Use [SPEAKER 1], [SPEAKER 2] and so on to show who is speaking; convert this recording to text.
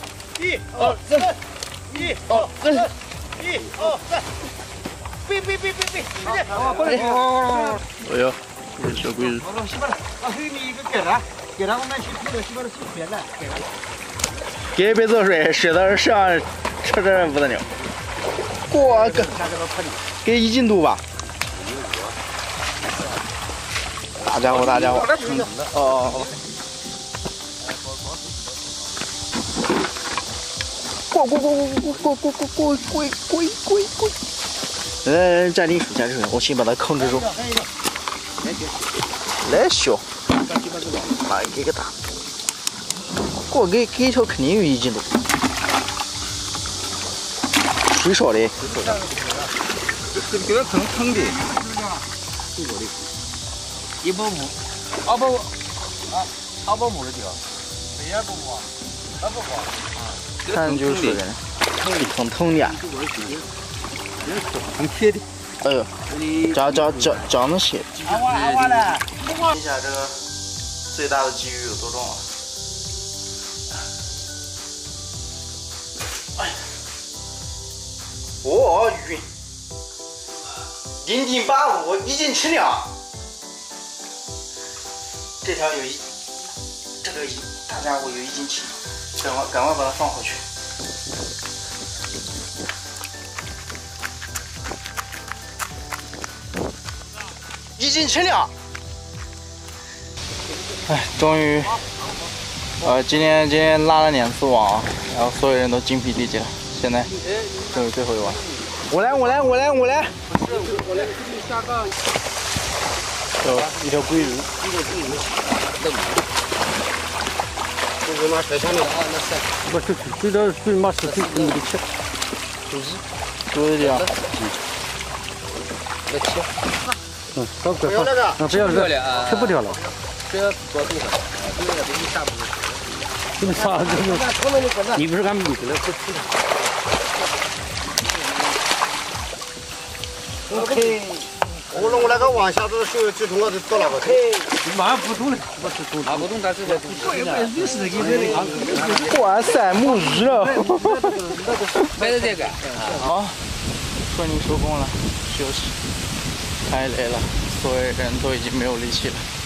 [SPEAKER 1] 1、2、3，1、2、3，1、2、3，别，快点！过来！
[SPEAKER 2] 哎呦，这是小鬼子。
[SPEAKER 1] 好了，洗把了。后面一个给了我们去那个洗把了洗全了，给了。
[SPEAKER 2] 给杯子水，水到上吃这不得了。我个，给1斤多吧？大家伙，大家伙。哦。滚！站定手，我先把它控制住。来小，妈给个大，给一条肯定有1斤多。水少的。
[SPEAKER 3] 这个坑的。150，250的条。
[SPEAKER 2] 看就是的，疼的。
[SPEAKER 3] 很贴的。
[SPEAKER 2] 哎呦，长那些。一下这个最大的鲫鱼有多重啊？哎呀，哦，晕，0.85，1斤7两。这条这个大家伙有1斤7，赶快把它放回去。1斤7两。哎，终于，今天拉了2次网啊，然后所有人都精疲力竭了，现在终于最后一网。我来。
[SPEAKER 1] 下杠。
[SPEAKER 2] 一条鲑鱼。
[SPEAKER 1] 这妈太强了啊！那是。
[SPEAKER 3] 不是，这条最妈是最那个吃。
[SPEAKER 2] 多一点。
[SPEAKER 1] 来吃。
[SPEAKER 3] 不
[SPEAKER 1] 要那个。
[SPEAKER 3] 不要这个，吃不掉了。
[SPEAKER 1] 这要多地方，这个给你下不去。
[SPEAKER 3] 这个啥？你不是干米的了？不吃了。
[SPEAKER 1] OK。我弄那个网下子手最重要的到哪个去？
[SPEAKER 3] 马上不动了，不是动，
[SPEAKER 1] 拿不动，但是我
[SPEAKER 2] 哇塞，木鱼了！
[SPEAKER 1] 买的这个。
[SPEAKER 2] 好，顺利收工了，休息。太累了，所有人都已经没有力气了。